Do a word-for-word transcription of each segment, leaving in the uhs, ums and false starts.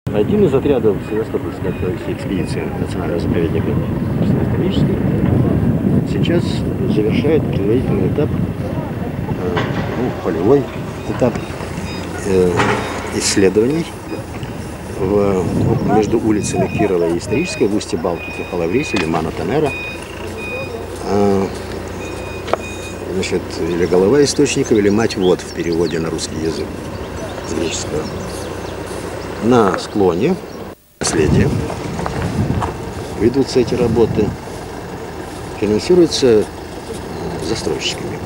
Один из отрядов Севастопольской археологической экспедиции Национального заповедника исторической сейчас завершает предварительный этап, э, ну, полевой этап э, исследований в, между улицами Кирова и Исторической в устье Балки, Кефалаврис или Мано-Танера. Э, значит, или голова источников, или мать вод в переводе на русский язык с греческого. На склоне наследия ведутся эти работы, финансируются застройщиками.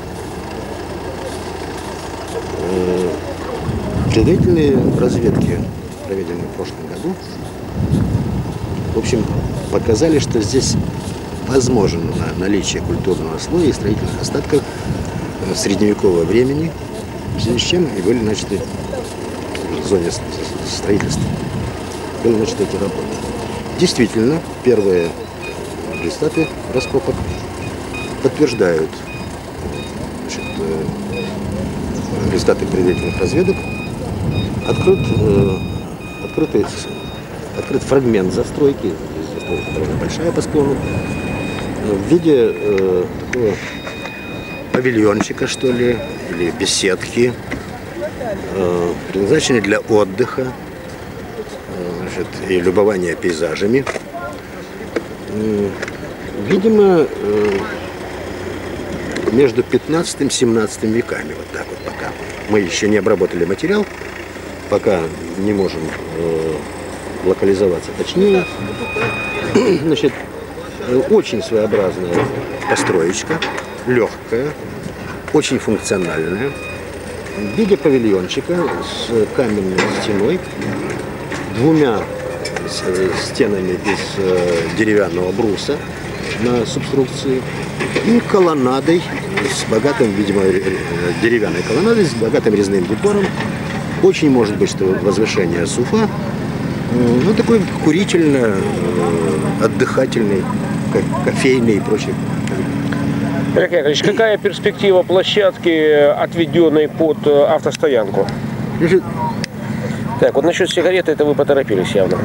Предварительные разведки, проведенные в прошлом году, в общем, показали, что здесь возможно наличие культурного слоя и строительных остатков средневекового времени, в связи с чем и были начаты в зоне строительства. Были начаты эти работы. Действительно, первые результаты раскопок подтверждают, значит, результаты предварительных разведок. Открыт, э, открытый, открыт фрагмент застройки, застройка довольно большая по склону, в виде э, такого павильончика, что ли, или беседки, э, предназначенной для отдыха, э, значит, и любования пейзажами. Э, видимо, э, между пятнадцатым и семнадцатым веками, вот так вот пока. Мы еще не обработали материал, пока не можем э, локализоваться точнее. Значит, очень своеобразная построечка, легкая, очень функциональная, в виде павильончика с каменной стеной, двумя стенами из деревянного бруса на субструкции и колоннадой с богатым, видимо, деревянной колоннадой с богатым резным декором. Очень может быть, что возвышение с Уфа, ну, такой курительно-отдыхательный, кофейный и прочее. Олег Яковлевич, какая перспектива площадки, отведенной под автостоянку? Значит, так, вот насчет сигареты, это вы поторопились явно.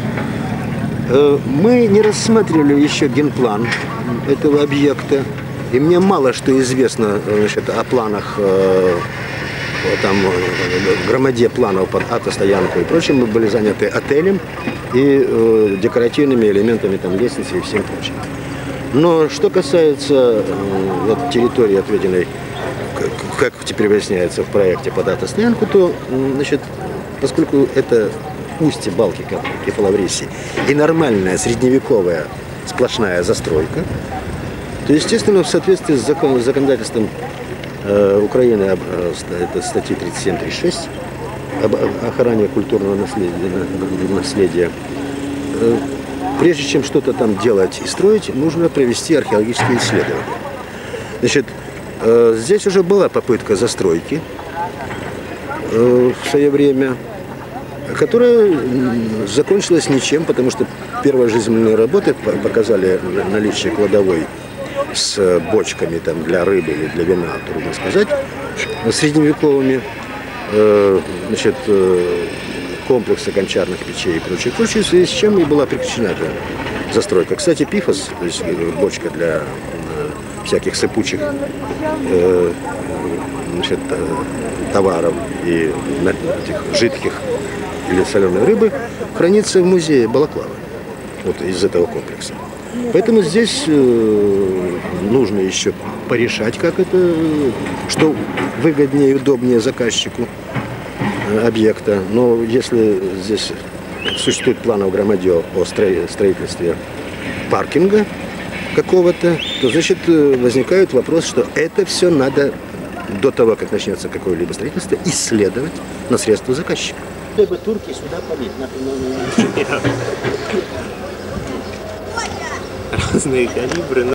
Мы не рассматривали еще генплан этого объекта, и мне мало что известно, значит, о планах, там, громаде планов под автостоянку и прочим. Мы были заняты отелем и э, декоративными элементами, там, лестницы и всем прочим. Но что касается э, вот, территории, отведенной, как, как теперь выясняется в проекте под автостоянку, то, значит, поскольку это устье Балки, Кефалавриси, и нормальная средневековая сплошная застройка, то, естественно, в соответствии с закон, законодательством э, Украины, это статьи тридцать семь тридцать шесть, об охране культурного наследия, наследия э, прежде чем что-то там делать и строить, нужно провести археологические исследования. Значит, э, здесь уже была попытка застройки э, в свое время, которая закончилась ничем, потому что первые жизненные работы показали наличие кладовой с бочками там, для рыбы или для вина, трудно сказать, средневековыми, э, значит, э, комплексы гончарных печей и прочее, прочее, в связи с чем и была прекращена эта застройка. Кстати, пифос, то есть бочка для э, всяких сыпучих э, значит, э, товаров и этих жидких или соленой рыбы, хранится в музее Балаклавы, вот из этого комплекса. Поэтому здесь э, нужно еще порешать, как это, что выгоднее и удобнее заказчику э, объекта. Но если здесь существует план в громаде о строительстве паркинга какого-то, то, значит, возникает вопрос, что это все надо до того, как начнется какое-либо строительство, исследовать на средства заказчика. Чтобы турки сюда полить, например, разные калибры.